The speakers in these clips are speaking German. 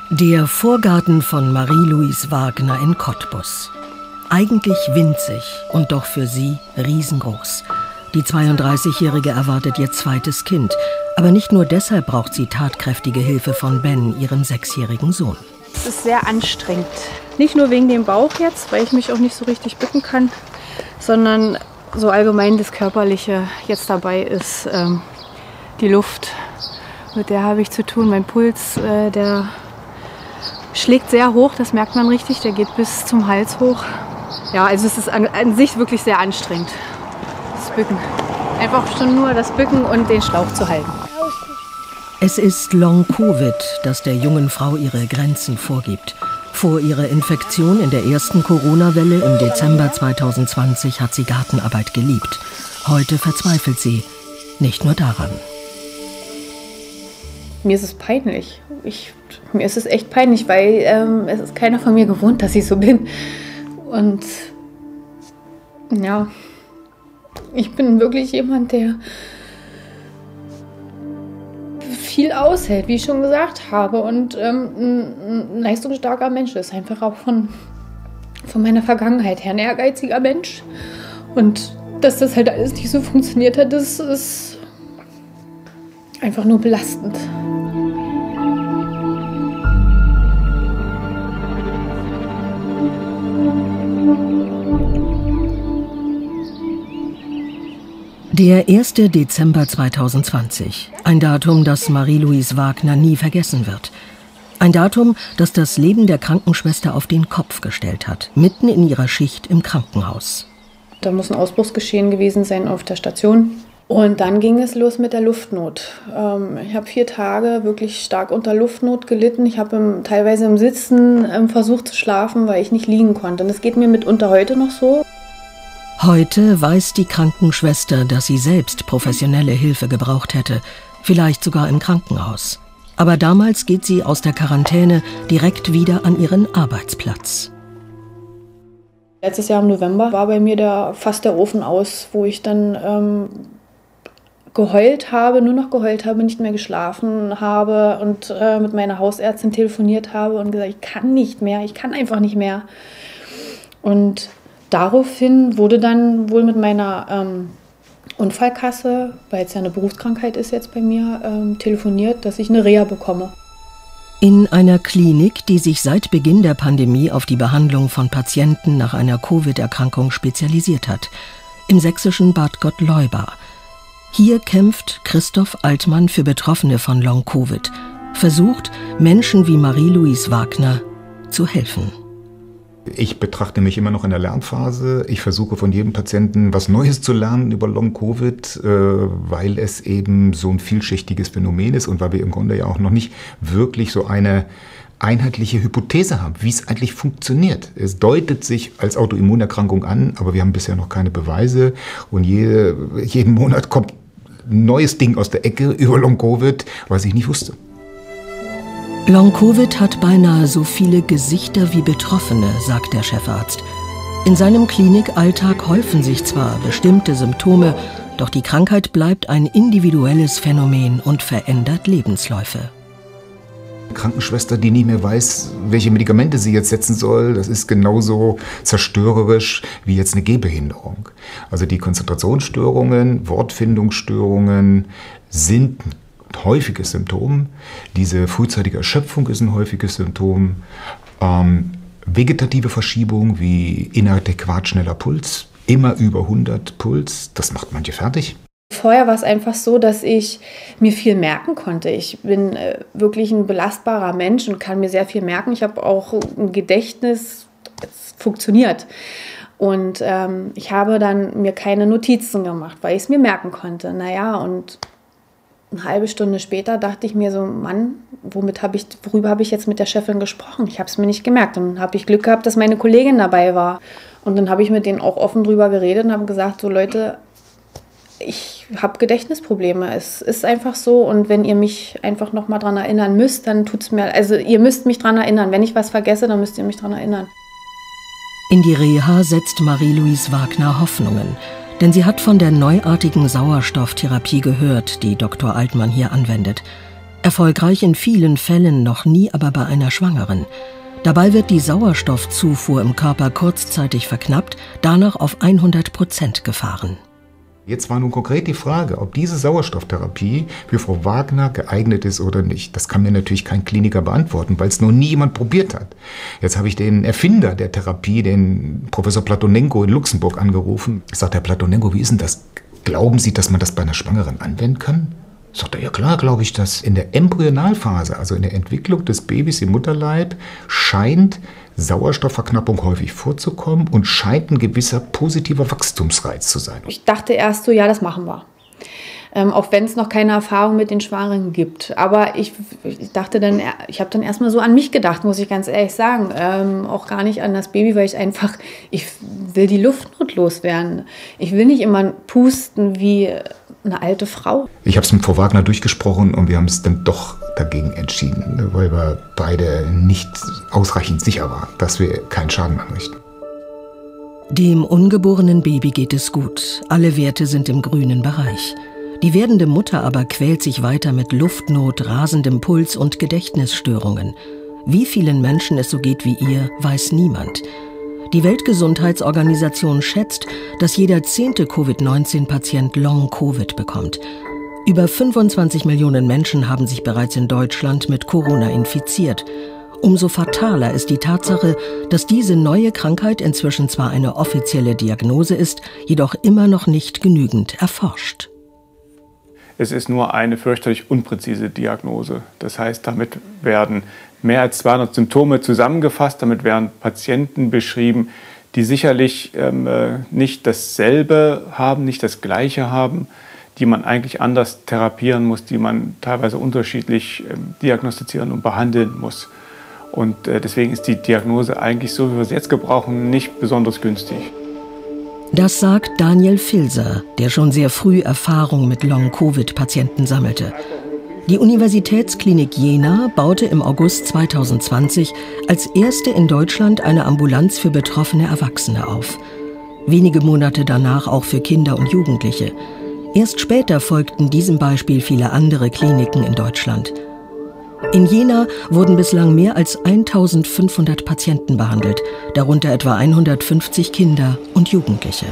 Der Vorgarten von Marie-Louise Wagner in Cottbus. Eigentlich winzig und doch für sie riesengroß. Die 32-Jährige erwartet ihr zweites Kind. Aber nicht nur deshalb braucht sie tatkräftige Hilfe von Ben, ihrem 6-jährigen Sohn. Es ist sehr anstrengend. Nicht nur wegen dem Bauch jetzt, weil ich mich auch nicht so richtig bücken kann, sondern so allgemein das Körperliche jetzt dabei ist. Die Luft, mit der habe ich zu tun. Mein Puls, der schlägt sehr hoch, das merkt man richtig. Der geht bis zum Hals hoch. Ja, also es ist an sich wirklich sehr anstrengend, das Bücken. Einfach schon nur das Bücken und den Schlauch zu halten. Es ist Long-Covid, das der jungen Frau ihre Grenzen vorgibt. Vor ihrer Infektion in der ersten Corona-Welle im Dezember 2020 hat sie Gartenarbeit geliebt. Heute verzweifelt sie. Nicht nur daran. Mir ist es peinlich. Mir ist es echt peinlich, weil es ist keiner von mir gewohnt, dass ich so bin. Und ja, ich bin wirklich jemand, der viel aushält, wie ich schon gesagt habe. Und ein leistungsstarker Mensch ist. Einfach auch von meiner Vergangenheit her ein ehrgeiziger Mensch. Und dass das halt alles nicht so funktioniert hat, das ist einfach nur belastend. Der 1. Dezember 2020. Ein Datum, das Marie-Louise Wagner nie vergessen wird. Ein Datum, das das Leben der Krankenschwester auf den Kopf gestellt hat, mitten in ihrer Schicht im Krankenhaus. Da muss ein Ausbruchsgeschehen gewesen sein auf der Station. Und dann ging es los mit der Luftnot. Ich habe 4 Tage wirklich stark unter Luftnot gelitten. Ich habe teilweise im Sitzen versucht zu schlafen, weil ich nicht liegen konnte. Und das geht mir mitunter heute noch so. Heute weiß die Krankenschwester, dass sie selbst professionelle Hilfe gebraucht hätte, vielleicht sogar im Krankenhaus. Aber damals geht sie aus der Quarantäne direkt wieder an ihren Arbeitsplatz. Letztes Jahr im November war bei mir fast der Ofen aus, wo ich dann geheult habe, nur noch geheult habe, nicht mehr geschlafen habe und mit meiner Hausärztin telefoniert habe und gesagt, ich kann nicht mehr, ich kann einfach nicht mehr. Und daraufhin wurde dann wohl mit meiner Unfallkasse, weil es ja eine Berufskrankheit ist jetzt bei mir, telefoniert, dass ich eine Reha bekomme. In einer Klinik, die sich seit Beginn der Pandemie auf die Behandlung von Patienten nach einer Covid-Erkrankung spezialisiert hat, im sächsischen Bad Gottleuba. Hier kämpft Christoph Altmann für Betroffene von Long-Covid, versucht, Menschen wie Marie-Louise Wagner zu helfen. Ich betrachte mich immer noch in der Lernphase. Ich versuche von jedem Patienten was Neues zu lernen über Long-Covid, weil es eben so ein vielschichtiges Phänomen ist und weil wir im Grunde ja auch noch nicht wirklich so eine einheitliche Hypothese haben, wie es eigentlich funktioniert. Es deutet sich als Autoimmunerkrankung an, aber wir haben bisher noch keine Beweise und jeden Monat kommt ein neues Ding aus der Ecke über Long-Covid, was ich nicht wusste. Long-Covid hat beinahe so viele Gesichter wie Betroffene, sagt der Chefarzt. In seinem Klinikalltag häufen sich zwar bestimmte Symptome, doch die Krankheit bleibt ein individuelles Phänomen und verändert Lebensläufe. Krankenschwester, die nicht mehr weiß, welche Medikamente sie jetzt setzen soll, das ist genauso zerstörerisch wie jetzt eine Gehbehinderung. Also die Konzentrationsstörungen, Wortfindungsstörungen sind ein häufiges Symptom. Diese frühzeitige Erschöpfung ist ein häufiges Symptom. Vegetative Verschiebung wie inadäquat schneller Puls, immer über 100 Puls, das macht manche fertig. Vorher war es einfach so, dass ich mir viel merken konnte. Ich bin wirklich ein belastbarer Mensch und kann mir sehr viel merken. Ich habe auch ein Gedächtnis, es funktioniert. Und ich habe dann mir keine Notizen gemacht, weil ich es mir merken konnte. Naja, und eine halbe Stunde später dachte ich mir so, Mann, worüber habe ich jetzt mit der Chefin gesprochen? Ich habe es mir nicht gemerkt. Und dann habe ich Glück gehabt, dass meine Kollegin dabei war. Und dann habe ich mit denen auch offen drüber geredet und habe gesagt, so Leute, ich habe Gedächtnisprobleme. Es ist einfach so. Und wenn ihr mich einfach noch mal dran erinnern müsst, dann tut's mir, also ihr müsst mich dran erinnern. Wenn ich was vergesse, dann müsst ihr mich dran erinnern. In die Reha setzt Marie-Louise Wagner Hoffnungen. Denn sie hat von der neuartigen Sauerstofftherapie gehört, die Dr. Altmann hier anwendet. Erfolgreich in vielen Fällen, noch nie aber bei einer Schwangeren. Dabei wird die Sauerstoffzufuhr im Körper kurzzeitig verknappt, danach auf 100% gefahren. Jetzt war nun konkret die Frage, ob diese Sauerstofftherapie für Frau Wagner geeignet ist oder nicht. Das kann mir natürlich kein Kliniker beantworten, weil es noch nie jemand probiert hat. Jetzt habe ich den Erfinder der Therapie, den Professor Platonenko in Luxemburg, angerufen. Ich sagte, Herr Platonenko, wie ist denn das? Glauben Sie, dass man das bei einer Schwangeren anwenden kann? Sagt er, ja klar, glaube ich das. In der Embryonalphase, also in der Entwicklung des Babys im Mutterleib, scheint Sauerstoffverknappung häufig vorzukommen und scheint ein gewisser positiver Wachstumsreiz zu sein. Ich dachte erst so, ja, das machen wir. Auch wenn es noch keine Erfahrung mit den Schwangeren gibt. Aber ich dachte dann, ich habe dann erstmal so an mich gedacht, muss ich ganz ehrlich sagen. Auch gar nicht an das Baby, weil ich will die Luftnot loswerden. Ich will nicht immer pusten wie eine alte Frau. Ich habe es mit Frau Wagner durchgesprochen und wir haben es dann doch dagegen entschieden, weil wir beide nicht ausreichend sicher waren, dass wir keinen Schaden anrichten. Dem ungeborenen Baby geht es gut. Alle Werte sind im grünen Bereich. Die werdende Mutter aber quält sich weiter mit Luftnot, rasendem Puls und Gedächtnisstörungen. Wie vielen Menschen es so geht wie ihr, weiß niemand. Die Weltgesundheitsorganisation schätzt, dass jeder 10. Covid-19-Patient Long-Covid bekommt. Über 25 Millionen Menschen haben sich bereits in Deutschland mit Corona infiziert. Umso fataler ist die Tatsache, dass diese neue Krankheit inzwischen zwar eine offizielle Diagnose ist, jedoch immer noch nicht genügend erforscht. Es ist nur eine fürchterlich unpräzise Diagnose. Das heißt, damit werden mehr als 200 Symptome zusammengefasst. Damit werden Patienten beschrieben, die sicherlich nicht dasselbe haben, nicht das Gleiche haben, die man eigentlich anders therapieren muss, die man teilweise unterschiedlich diagnostizieren und behandeln muss. Und deswegen ist die Diagnose eigentlich, so wie wir sie jetzt gebrauchen, nicht besonders günstig. Das sagt Daniel Filser, der schon sehr früh Erfahrung mit Long-Covid-Patienten sammelte. Die Universitätsklinik Jena baute im August 2020 als erste in Deutschland eine Ambulanz für betroffene Erwachsene auf. Wenige Monate danach auch für Kinder und Jugendliche. Erst später folgten diesem Beispiel viele andere Kliniken in Deutschland. In Jena wurden bislang mehr als 1500 Patienten behandelt, darunter etwa 150 Kinder und Jugendliche.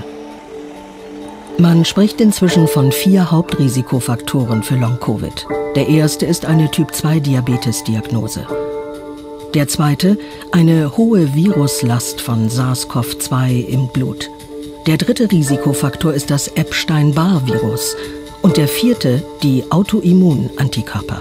Man spricht inzwischen von 4 Hauptrisikofaktoren für Long-Covid. Der erste ist eine Typ-2-Diabetes-Diagnose. Der zweite, eine hohe Viruslast von SARS-CoV-2 im Blut. Der dritte Risikofaktor ist das Epstein-Barr-Virus. Und der vierte, die Autoimmunantikörper.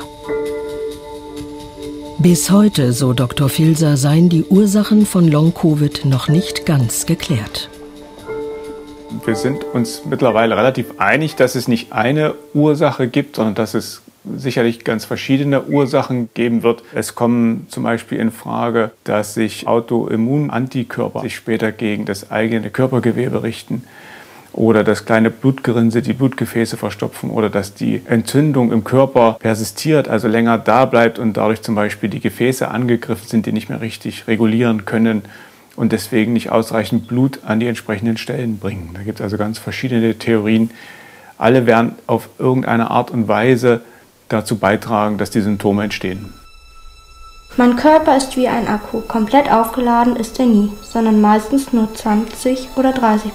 Bis heute, so Dr. Filser, seien die Ursachen von Long-Covid noch nicht ganz geklärt. Wir sind uns mittlerweile relativ einig, dass es nicht eine Ursache gibt, sondern dass es sicherlich ganz verschiedene Ursachen geben wird. Es kommen zum Beispiel in Frage, dass sich Autoimmunantikörper sich später gegen das eigene Körpergewebe richten. Oder dass kleine Blutgerinnsel die Blutgefäße verstopfen oder dass die Entzündung im Körper persistiert, also länger da bleibt und dadurch zum Beispiel die Gefäße angegriffen sind, die nicht mehr richtig regulieren können und deswegen nicht ausreichend Blut an die entsprechenden Stellen bringen. Da gibt es also ganz verschiedene Theorien. Alle werden auf irgendeine Art und Weise dazu beitragen, dass die Symptome entstehen. Mein Körper ist wie ein Akku. Komplett aufgeladen ist er nie, sondern meistens nur 20 oder 30%.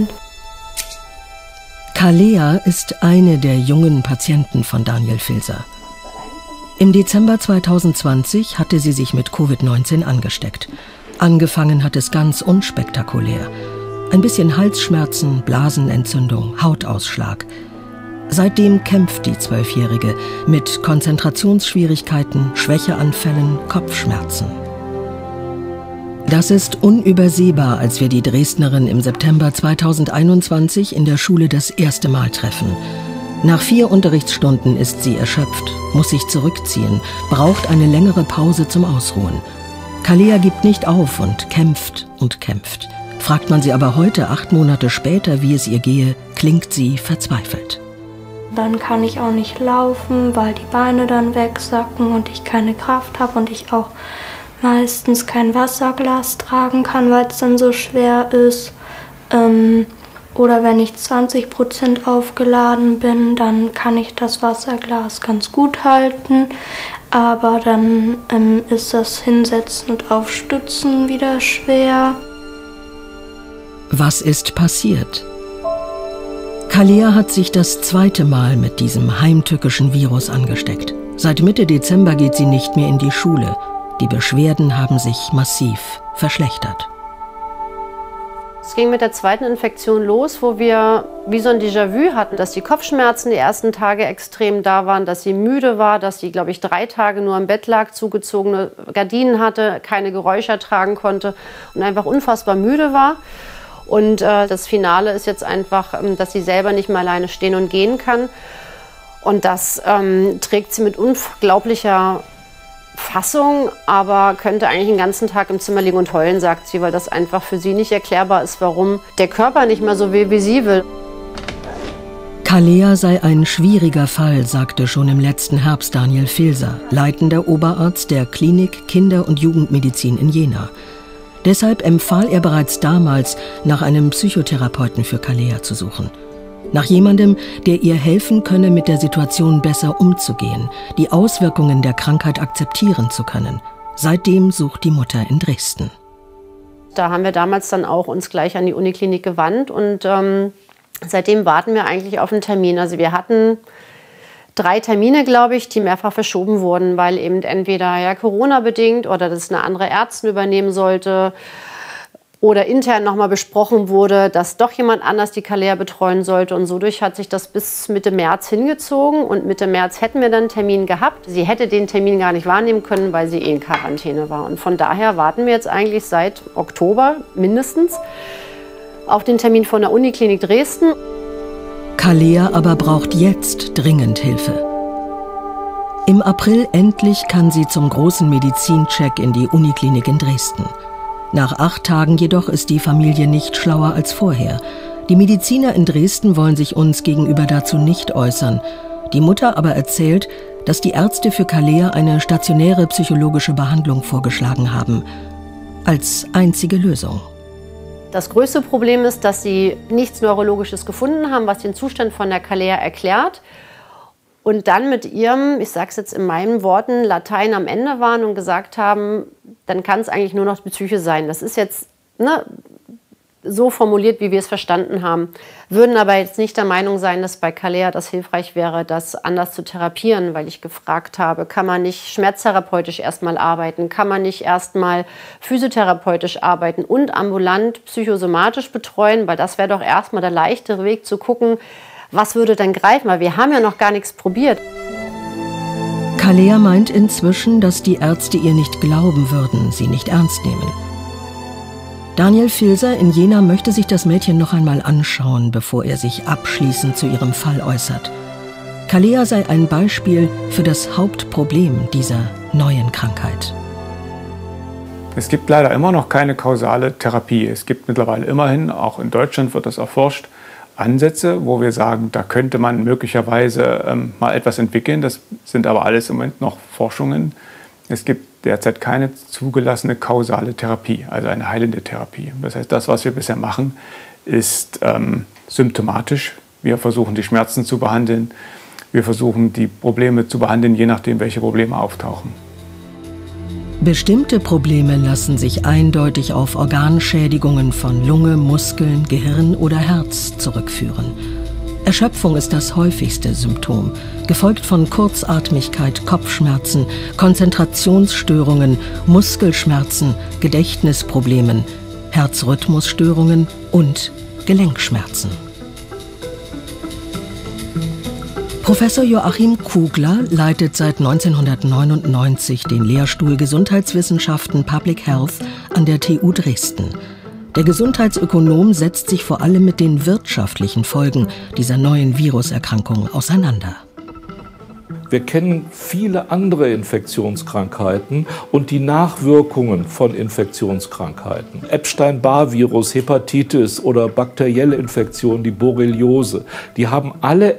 Kalea ist eine der jungen Patienten von Daniel Filser. Im Dezember 2020 hatte sie sich mit Covid-19 angesteckt. Angefangen hat es ganz unspektakulär. Ein bisschen Halsschmerzen, Blasenentzündung, Hautausschlag. Seitdem kämpft die 12-Jährige mit Konzentrationsschwierigkeiten, Schwächeanfällen, Kopfschmerzen. Das ist unübersehbar, als wir die Dresdnerin im September 2021 in der Schule das erste Mal treffen. Nach 4 Unterrichtsstunden ist sie erschöpft, muss sich zurückziehen, braucht eine längere Pause zum Ausruhen. Kalea gibt nicht auf und kämpft und kämpft. Fragt man sie aber heute, 8 Monate später, wie es ihr gehe, klingt sie verzweifelt. Dann kann ich auch nicht laufen, weil die Beine dann wegsacken und ich keine Kraft habe und ich auch meistens kein Wasserglas tragen kann, weil es dann so schwer ist. Oder wenn ich 20% aufgeladen bin, dann kann ich das Wasserglas ganz gut halten. Aber dann ist das Hinsetzen und Aufstützen wieder schwer. Was ist passiert? Kalea hat sich das zweite Mal mit diesem heimtückischen Virus angesteckt. Seit Mitte Dezember geht sie nicht mehr in die Schule. Die Beschwerden haben sich massiv verschlechtert. Es ging mit der zweiten Infektion los, wo wir wie so ein Déjà-vu hatten, dass die Kopfschmerzen die ersten Tage extrem da waren, dass sie müde war, dass sie, glaube ich, 3 Tage nur im Bett lag, zugezogene Gardinen hatte, keine Geräusche ertragen konnte und einfach unfassbar müde war. Und das Finale ist jetzt einfach, dass sie selber nicht mehr alleine stehen und gehen kann. Und das trägt sie mit unglaublicher Fassung, aber könnte eigentlich den ganzen Tag im Zimmer liegen und heulen, sagt sie, weil das einfach für sie nicht erklärbar ist, warum der Körper nicht mehr so will, wie sie will. Kalea sei ein schwieriger Fall, sagte schon im letzten Herbst Daniel Filser, leitender Oberarzt der Klinik Kinder- und Jugendmedizin in Jena. Deshalb empfahl er bereits damals, nach einem Psychotherapeuten für Kalea zu suchen. Nach jemandem, der ihr helfen könne, mit der Situation besser umzugehen, die Auswirkungen der Krankheit akzeptieren zu können. Seitdem sucht die Mutter in Dresden. Da haben wir damals dann auch uns gleich an die Uniklinik gewandt und seitdem warten wir eigentlich auf einen Termin. Also wir hatten 3 Termine, glaube ich, die mehrfach verschoben wurden, weil eben entweder ja Corona-bedingt oder das eine andere Ärztin übernehmen sollte oder intern nochmal besprochen wurde, dass doch jemand anders die Kalea betreuen sollte. Und so durch hat sich das bis Mitte März hingezogen. Und Mitte März hätten wir dann einen Termin gehabt. Sie hätte den Termin gar nicht wahrnehmen können, weil sie in Quarantäne war. Und von daher warten wir jetzt eigentlich seit Oktober mindestens auf den Termin von der Uniklinik Dresden. Kalea aber braucht jetzt dringend Hilfe. Im April endlich kann sie zum großen Medizincheck in die Uniklinik in Dresden. Nach 8 Tagen jedoch ist die Familie nicht schlauer als vorher. Die Mediziner in Dresden wollen sich uns gegenüber dazu nicht äußern. Die Mutter aber erzählt, dass die Ärzte für Kalea eine stationäre psychologische Behandlung vorgeschlagen haben. Als einzige Lösung. Das größte Problem ist, dass sie nichts Neurologisches gefunden haben, was den Zustand von der Kalea erklärt. Und dann mit ihrem, ich sage es jetzt in meinen Worten, Latein am Ende waren und gesagt haben, dann kann es eigentlich nur noch die Psyche sein. Das ist jetzt so formuliert, wie wir es verstanden haben. Würden aber jetzt nicht der Meinung sein, dass bei Kalea das hilfreich wäre, das anders zu therapieren, weil ich gefragt habe, kann man nicht schmerztherapeutisch erstmal arbeiten, kann man nicht erstmal physiotherapeutisch arbeiten und ambulant psychosomatisch betreuen, weil das wäre doch erstmal der leichtere Weg zu gucken, was würde denn greifen, weil wir haben ja noch gar nichts probiert. Kalea meint inzwischen, dass die Ärzte ihr nicht glauben würden, sie nicht ernst nehmen. Daniel Filser in Jena möchte sich das Mädchen noch einmal anschauen, bevor er sich abschließend zu ihrem Fall äußert. Kalea sei ein Beispiel für das Hauptproblem dieser neuen Krankheit. Es gibt leider immer noch keine kausale Therapie. Es gibt mittlerweile immerhin, auch in Deutschland wird das erforscht, Ansätze, wo wir sagen, da könnte man möglicherweise mal etwas entwickeln. Das sind aber alles im Moment noch Forschungen. Es gibt derzeit keine zugelassene kausale Therapie, also eine heilende Therapie. Das heißt, das, was wir bisher machen, ist symptomatisch. Wir versuchen, die Schmerzen zu behandeln. Wir versuchen, die Probleme zu behandeln, je nachdem, welche Probleme auftauchen. Bestimmte Probleme lassen sich eindeutig auf Organschädigungen von Lunge, Muskeln, Gehirn oder Herz zurückführen. Erschöpfung ist das häufigste Symptom, gefolgt von Kurzatmigkeit, Kopfschmerzen, Konzentrationsstörungen, Muskelschmerzen, Gedächtnisproblemen, Herzrhythmusstörungen und Gelenkschmerzen. Professor Joachim Kugler leitet seit 1999 den Lehrstuhl Gesundheitswissenschaften Public Health an der TU Dresden. Der Gesundheitsökonom setzt sich vor allem mit den wirtschaftlichen Folgen dieser neuen Viruserkrankung auseinander. Wir kennen viele andere Infektionskrankheiten und die Nachwirkungen von Infektionskrankheiten. Epstein-Barr-Virus, Hepatitis oder bakterielle Infektionen, die Borreliose, die haben alle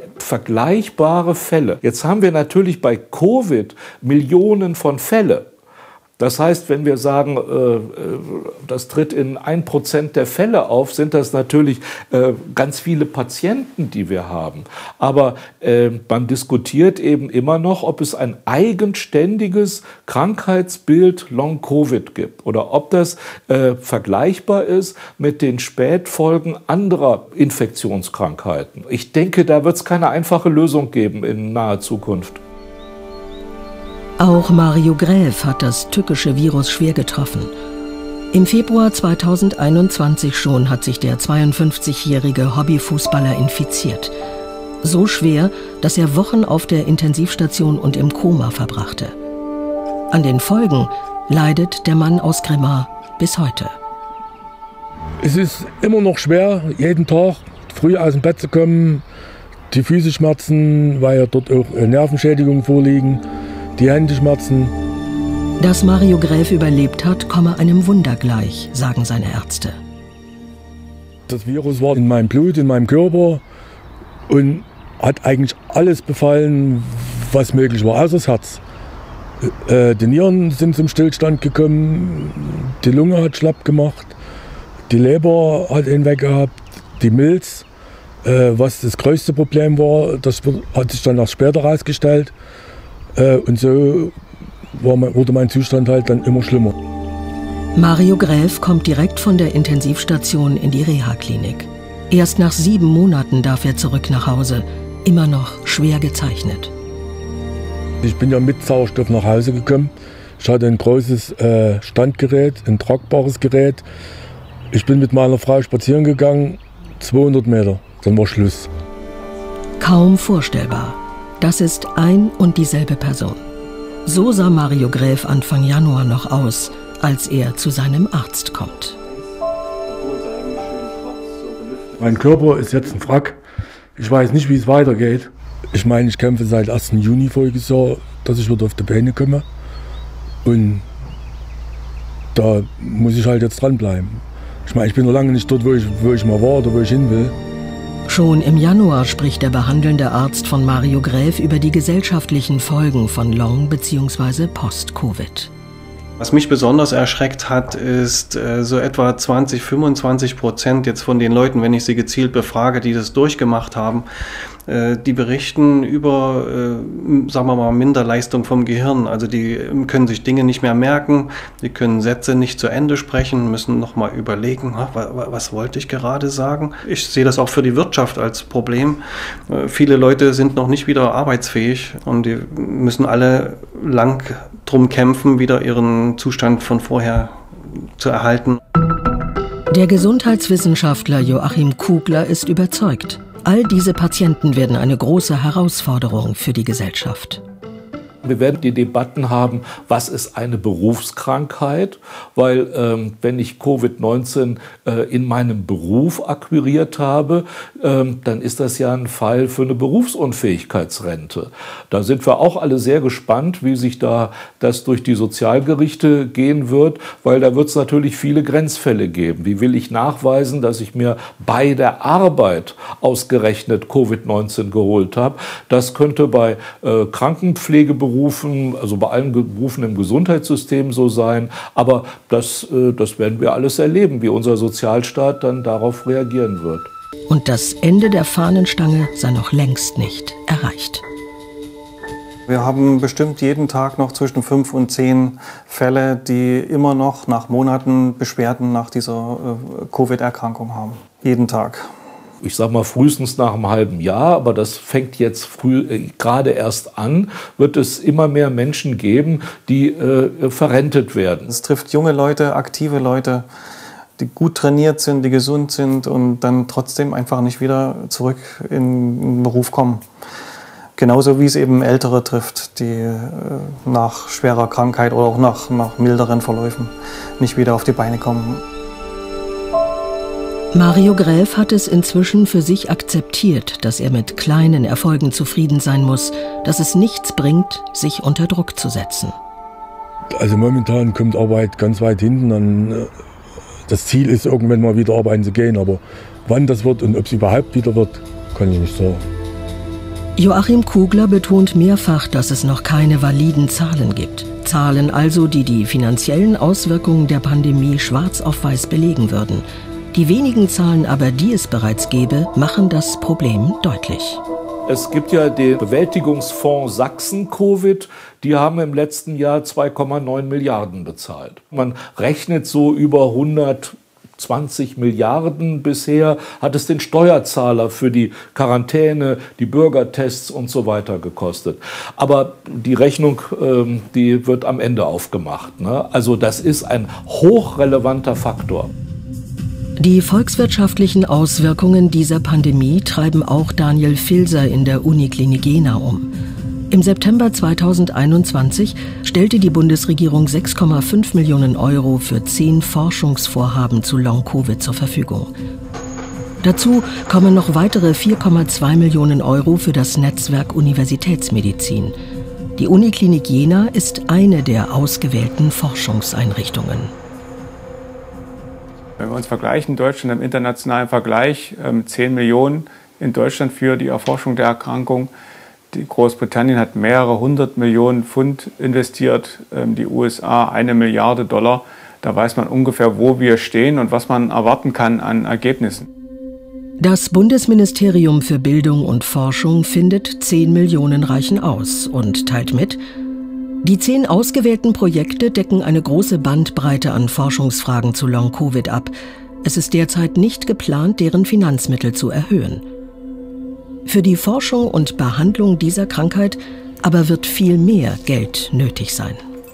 vergleichbare Fälle. Jetzt haben wir natürlich bei Covid Millionen von Fällen. Das heißt, wenn wir sagen, das tritt in 1% der Fälle auf, sind das natürlich ganz viele Patienten, die wir haben. Aber man diskutiert eben immer noch, ob es ein eigenständiges Krankheitsbild Long-Covid gibt oder ob das vergleichbar ist mit den Spätfolgen anderer Infektionskrankheiten. Ich denke, da wird es keine einfache Lösung geben in naher Zukunft. Auch Mario Graev hat das tückische Virus schwer getroffen. Im Februar 2021 schon hat sich der 52-jährige Hobbyfußballer infiziert. So schwer, dass er Wochen auf der Intensivstation und im Koma verbrachte. An den Folgen leidet der Mann aus Grimma bis heute. Es ist immer noch schwer, jeden Tag früh aus dem Bett zu kommen. Die Füße schmerzen, weil ja dort auch Nervenschädigungen vorliegen. Die Hände schmerzen. Dass Mario Graev überlebt hat, komme einem Wunder gleich, sagen seine Ärzte. Das Virus war in meinem Blut, in meinem Körper und hat eigentlich alles befallen, was möglich war, außer das Herz. Die Nieren sind zum Stillstand gekommen, die Lunge hat schlapp gemacht, die Leber hat ihn weg gehabt, die Milz, was das größte Problem war, das hat sich dann erst später herausgestellt. Und so wurde mein Zustand halt dann immer schlimmer. Mario Graev kommt direkt von der Intensivstation in die Reha-Klinik. Erst nach 7 Monaten darf er zurück nach Hause, immer noch schwer gezeichnet. Ich bin ja mit Sauerstoff nach Hause gekommen. Ich hatte ein großes Standgerät, ein tragbares Gerät. Ich bin mit meiner Frau spazieren gegangen, 200 Meter, dann war Schluss. Kaum vorstellbar. Das ist ein und dieselbe Person. So sah Mario Graev Anfang Januar noch aus, als er zu seinem Arzt kommt. Mein Körper ist jetzt ein Wrack. Ich weiß nicht, wie es weitergeht. Ich meine, ich kämpfe seit 1. Juni voriges Jahr, dass ich wieder auf die Beine komme. Und da muss ich halt jetzt dranbleiben. Ich meine, ich bin noch lange nicht dort, wo ich mal war oder wo ich hin will. Schon im Januar spricht der behandelnde Arzt von Mario Graev über die gesellschaftlichen Folgen von Long- bzw. Post-Covid. Was mich besonders erschreckt hat, ist so etwa 20–25% jetzt von den Leuten, wenn ich sie gezielt befrage, die das durchgemacht haben, die berichten über, sagen wir mal, Minderleistung vom Gehirn. Also die können sich Dinge nicht mehr merken, die können Sätze nicht zu Ende sprechen, müssen nochmal überlegen, was wollte ich gerade sagen. Ich sehe das auch für die Wirtschaft als Problem. Viele Leute sind noch nicht wieder arbeitsfähig und die müssen alle lang drum kämpfen, wieder ihren Zustand von vorher zu erhalten. Der Gesundheitswissenschaftler Joachim Kugler ist überzeugt. All diese Patienten werden eine große Herausforderung für die Gesellschaft. Wir werden die Debatten haben, was ist eine Berufskrankheit, weil wenn ich Covid-19 in meinem Beruf akquiriert habe, dann ist das ja ein Fall für eine Berufsunfähigkeitsrente. Da sind wir auch alle sehr gespannt, wie sich da das durch die Sozialgerichte gehen wird, weil da wird es natürlich viele Grenzfälle geben. Wie will ich nachweisen, dass ich mir bei der Arbeit ausgerechnet Covid-19 geholt habe? Das könnte bei Krankenpflegeberufen, also bei allen Berufen im Gesundheitssystem so sein. Aber das werden wir alles erleben, wie unser Sozialstaat dann darauf reagieren wird. Und das Ende der Fahnenstange sei noch längst nicht erreicht. Wir haben bestimmt jeden Tag noch zwischen 5 und 10 Fälle, die immer noch nach Monaten Beschwerden nach dieser Covid-Erkrankung haben. Jeden Tag. Ich sage mal frühestens nach einem halben Jahr, aber das fängt jetzt gerade erst an, wird es immer mehr Menschen geben, die verrentet werden. Es trifft junge Leute, aktive Leute, die gut trainiert sind, die gesund sind und dann trotzdem einfach nicht wieder zurück in den Beruf kommen. Genauso wie es eben Ältere trifft, die nach schwerer Krankheit oder auch nach milderen Verläufen nicht wieder auf die Beine kommen. Mario Graev hat es inzwischen für sich akzeptiert, dass er mit kleinen Erfolgen zufrieden sein muss, dass es nichts bringt, sich unter Druck zu setzen. Also momentan kommt Arbeit ganz weit hinten. Das Ziel ist, irgendwann mal wieder arbeiten zu gehen, aber wann das wird und ob es überhaupt wieder wird, kann ich nicht sagen. Joachim Kugler betont mehrfach, dass es noch keine validen Zahlen gibt. Zahlen also, die die finanziellen Auswirkungen der Pandemie schwarz auf weiß belegen würden. Die wenigen Zahlen aber, die es bereits gäbe, machen das Problem deutlich. Es gibt ja den Bewältigungsfonds Sachsen-Covid. Die haben im letzten Jahr 2,9 Milliarden bezahlt. Man rechnet so über 120 Milliarden bisher, hat es den Steuerzahler für die Quarantäne, die Bürgertests und so weiter gekostet. Aber die Rechnung, die wird am Ende aufgemacht, ne? Also das ist ein hochrelevanter Faktor. Die volkswirtschaftlichen Auswirkungen dieser Pandemie treiben auch Daniel Filser in der Uniklinik Jena um. Im September 2021 stellte die Bundesregierung 6,5 Millionen Euro für 10 Forschungsvorhaben zu Long-Covid zur Verfügung. Dazu kommen noch weitere 4,2 Millionen Euro für das Netzwerk Universitätsmedizin. Die Uniklinik Jena ist eine der ausgewählten Forschungseinrichtungen. Wenn wir uns vergleichen, Deutschland im internationalen Vergleich, 10 Millionen in Deutschland für die Erforschung der Erkrankung. Die Großbritannien hat mehrere 100 Millionen Pfund investiert, die USA 1 Milliarde $. Da weiß man ungefähr, wo wir stehen und was man erwarten kann an Ergebnissen. Das Bundesministerium für Bildung und Forschung findet, 10 Millionen reichen aus und teilt mit: Die 10 ausgewählten Projekte decken eine große Bandbreite an Forschungsfragen zu Long-Covid ab. Es ist derzeit nicht geplant, deren Finanzmittel zu erhöhen. Für die Forschung und Behandlung dieser Krankheit aber wird viel mehr Geld nötig sein.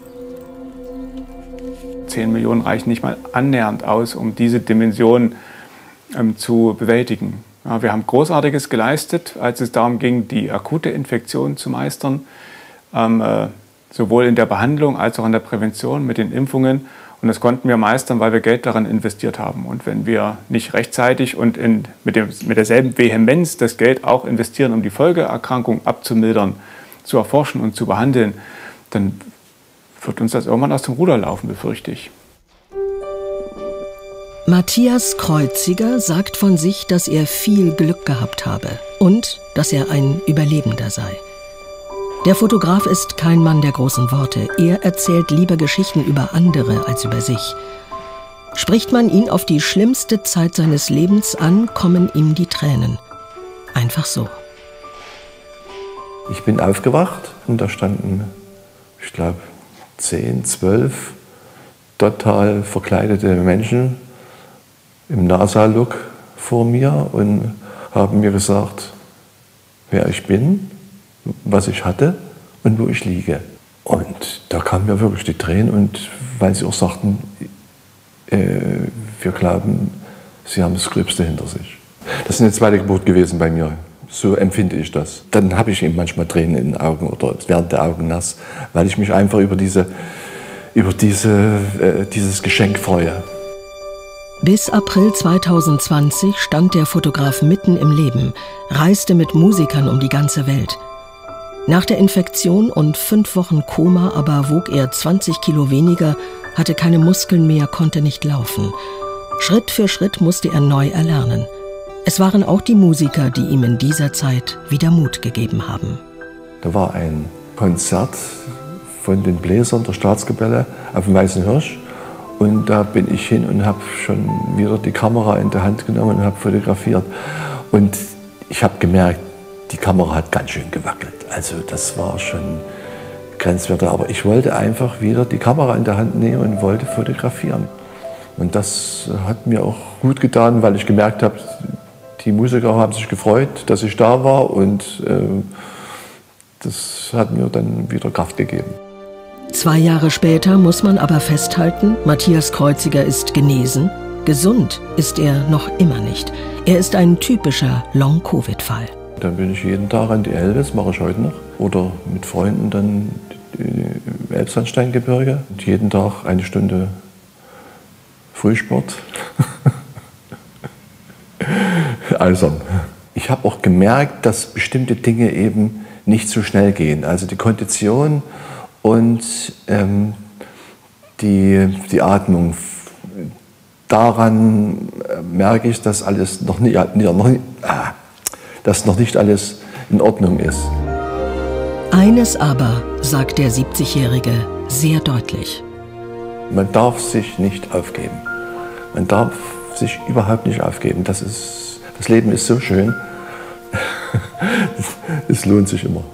10 Millionen reichen nicht mal annähernd aus, um diese Dimension zu bewältigen. Ja, wir haben Großartiges geleistet, als es darum ging, die akute Infektion zu meistern. Sowohl in der Behandlung als auch in der Prävention mit den Impfungen. Und das konnten wir meistern, weil wir Geld daran investiert haben. Und wenn wir nicht rechtzeitig und mit derselben Vehemenz das Geld auch investieren, um die Folgeerkrankung abzumildern, zu erforschen und zu behandeln, dann wird uns das irgendwann aus dem Ruder laufen, befürchte ich. Matthias Kreuziger sagt von sich, dass er viel Glück gehabt habe und dass er ein Überlebender sei. Der Fotograf ist kein Mann der großen Worte. Er erzählt lieber Geschichten über andere als über sich. Spricht man ihn auf die schlimmste Zeit seines Lebens an, kommen ihm die Tränen. Einfach so. Ich bin aufgewacht und da standen, ich glaube, 10, 12 total verkleidete Menschen im NASA-Look vor mir und haben mir gesagt, wer ich bin, was ich hatte und wo ich liege. Und da kamen mir wirklich die Tränen, und weil sie auch sagten, wir glauben, sie haben das Gröbste hinter sich. Das ist eine zweite Geburt gewesen bei mir, so empfinde ich das. Dann habe ich eben manchmal Tränen in den Augen oder werden die Augen nass, weil ich mich einfach über dieses Geschenk freue. Bis April 2020 stand der Fotograf mitten im Leben, reiste mit Musikern um die ganze Welt. Nach der Infektion und 5 Wochen Koma aber wog er 20 Kilo weniger, hatte keine Muskeln mehr, konnte nicht laufen. Schritt für Schritt musste er neu erlernen. Es waren auch die Musiker, die ihm in dieser Zeit wieder Mut gegeben haben. Da war ein Konzert von den Bläsern der Staatskapelle auf dem Weißen Hirsch. Und da bin ich hin und habe schon wieder die Kamera in der Hand genommen und habe fotografiert. Und ich habe gemerkt, die Kamera hat ganz schön gewackelt. Also das war schon grenzwertig. Aber ich wollte einfach wieder die Kamera in der Hand nehmen und wollte fotografieren. Und das hat mir auch gut getan, weil ich gemerkt habe, die Musiker haben sich gefreut, dass ich da war. Und das hat mir dann wieder Kraft gegeben. 2 Jahre später muss man aber festhalten, Matthias Kreuziger ist genesen. Gesund ist er noch immer nicht. Er ist ein typischer Long-Covid-Fall. Dann bin ich jeden Tag an die Elbe, das mache ich heute noch. Oder mit Freunden dann im Elbsandsteingebirge. Und jeden Tag 1 Stunde Frühsport. Also, ich habe auch gemerkt, dass bestimmte Dinge eben nicht so schnell gehen. Also die Kondition und die Atmung. Daran merke ich, dass noch nicht alles in Ordnung ist. Eines aber, sagt der 70-Jährige sehr deutlich. Man darf sich nicht aufgeben. Man darf sich überhaupt nicht aufgeben. Das Leben ist so schön. Es lohnt sich immer.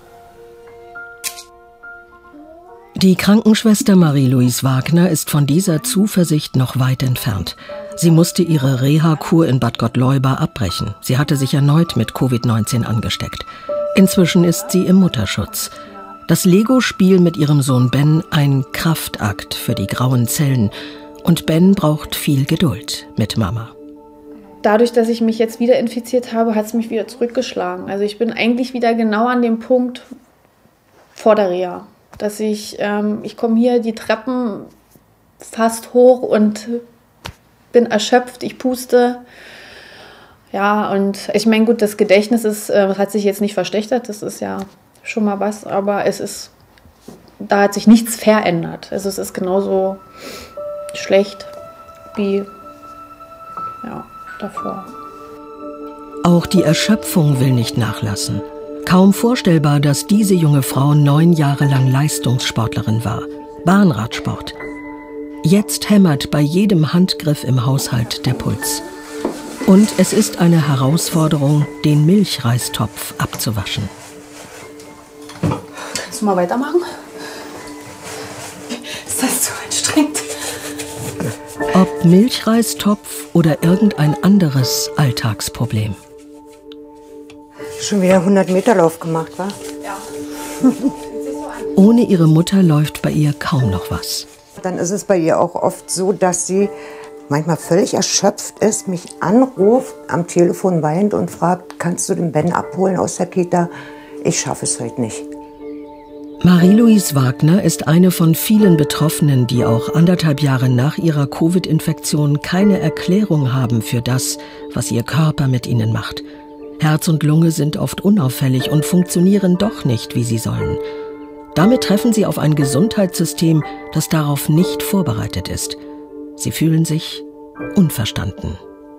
Die Krankenschwester Marie-Louise Wagner ist von dieser Zuversicht noch weit entfernt. Sie musste ihre Reha-Kur in Bad Gott-Leuba abbrechen. Sie hatte sich erneut mit Covid-19 angesteckt. Inzwischen ist sie im Mutterschutz. Das Lego-Spiel mit ihrem Sohn Ben ein Kraftakt für die grauen Zellen. Und Ben braucht viel Geduld mit Mama. Dadurch, dass ich mich jetzt wieder infiziert habe, hat es mich wieder zurückgeschlagen. Also ich bin eigentlich wieder genau an dem Punkt vor der Reha. Dass ich komme hier die Treppen fast hoch und bin erschöpft, ich puste. Ja, und ich meine, gut, das Gedächtnis hat sich jetzt nicht verschlechtert, das ist ja schon mal was, aber da hat sich nichts verändert. Also es ist genauso schlecht wie davor. Auch die Erschöpfung will nicht nachlassen. Kaum vorstellbar, dass diese junge Frau 9 Jahre lang Leistungssportlerin war. Bahnradsport. Jetzt hämmert bei jedem Handgriff im Haushalt der Puls. Und es ist eine Herausforderung, den Milchreistopf abzuwaschen. Kannst du mal weitermachen? Ist das zu anstrengend? Ob Milchreistopf oder irgendein anderes Alltagsproblem. Schon wieder 100 Meter Lauf gemacht, wa? Ja. Ohne ihre Mutter läuft bei ihr kaum noch was. Dann ist es bei ihr auch oft so, dass sie manchmal völlig erschöpft ist, mich anruft, am Telefon weint und fragt, kannst du den Ben abholen aus der Kita? Ich schaffe es heute nicht. Marie-Louise Wagner ist eine von vielen Betroffenen, die auch 1,5 Jahre nach ihrer Covid-Infektion keine Erklärung haben für das, was ihr Körper mit ihnen macht. Herz und Lunge sind oft unauffällig und funktionieren doch nicht, wie sie sollen. Damit treffen sie auf ein Gesundheitssystem, das darauf nicht vorbereitet ist. Sie fühlen sich unverstanden.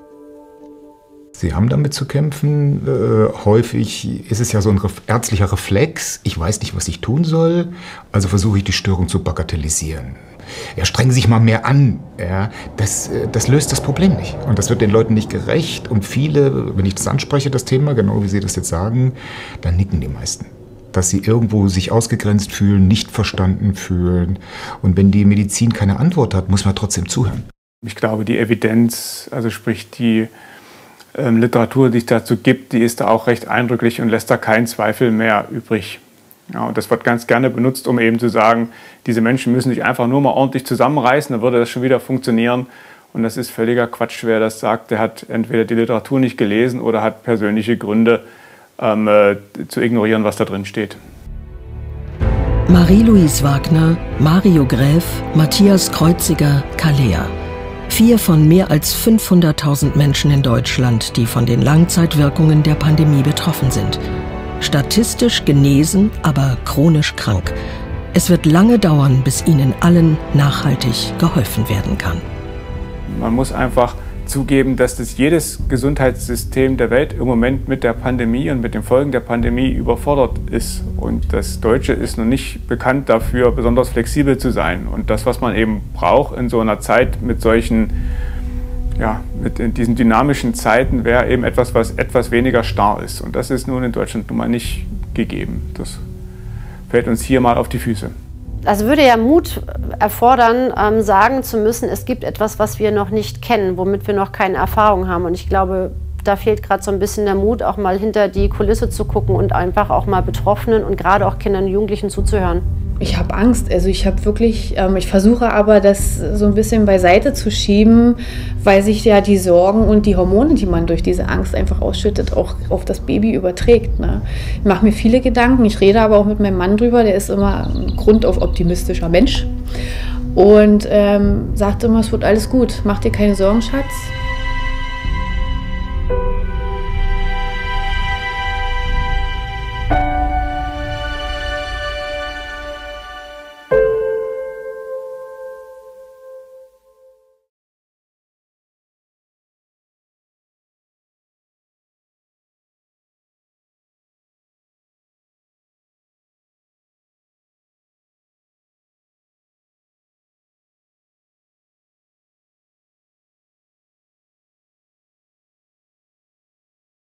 Sie haben damit zu kämpfen. Häufig ist es ja so ein ärztlicher Reflex. Ich weiß nicht, was ich tun soll, also versuche ich, die Störung zu bagatellisieren. Ja, strengen Sie sich mal mehr an. Ja, das löst das Problem nicht. Und das wird den Leuten nicht gerecht. Und viele, wenn ich das anspreche, das Thema, genau wie Sie das jetzt sagen, dann nicken die meisten. Dass sie irgendwo sich ausgegrenzt fühlen, nicht verstanden fühlen. Und wenn die Medizin keine Antwort hat, muss man trotzdem zuhören. Ich glaube, die Evidenz, also sprich die Literatur, die es dazu gibt, die ist da auch recht eindrücklich und lässt da keinen Zweifel mehr übrig. Ja, und das wird ganz gerne benutzt, um eben zu sagen, diese Menschen müssen sich einfach nur mal ordentlich zusammenreißen, dann würde das schon wieder funktionieren. Und das ist völliger Quatsch. Wer das sagt, der hat entweder die Literatur nicht gelesen oder hat persönliche Gründe, zu ignorieren, was da drin steht. Marie-Louise Wagner, Mario Gräf, Matthias Kreuziger, Kalea. 4 von mehr als 500.000 Menschen in Deutschland, die von den Langzeitwirkungen der Pandemie betroffen sind. Statistisch genesen, aber chronisch krank. Es wird lange dauern, bis ihnen allen nachhaltig geholfen werden kann. Man muss einfach zugeben, dass das jedes Gesundheitssystem der Welt im Moment mit der Pandemie und mit den Folgen der Pandemie überfordert ist. Und das Deutsche ist noch nicht bekannt dafür, besonders flexibel zu sein. Und das, was man eben braucht in so einer Zeit mit solchen, mit diesen dynamischen Zeiten, wäre eben etwas, was etwas weniger starr ist. Und das ist nun in Deutschland nun mal nicht gegeben. Das fällt uns hier mal auf die Füße. Also würde ja Mut erfordern, sagen zu müssen, es gibt etwas, was wir noch nicht kennen, womit wir noch keine Erfahrung haben. Und ich glaube, da fehlt gerade so ein bisschen der Mut, auch mal hinter die Kulisse zu gucken und einfach auch mal Betroffenen und gerade auch Kindern und Jugendlichen zuzuhören. Ich habe Angst, also ich habe wirklich, ich versuche aber das so ein bisschen beiseite zu schieben, weil sich ja die Sorgen und die Hormone, die man durch diese Angst einfach ausschüttet, auch auf das Baby überträgt. Ne? Ich mache mir viele Gedanken, ich rede aber auch mit meinem Mann drüber, der ist immer ein grundauf optimistischer Mensch und sagt immer, es wird alles gut, mach dir keine Sorgen, Schatz.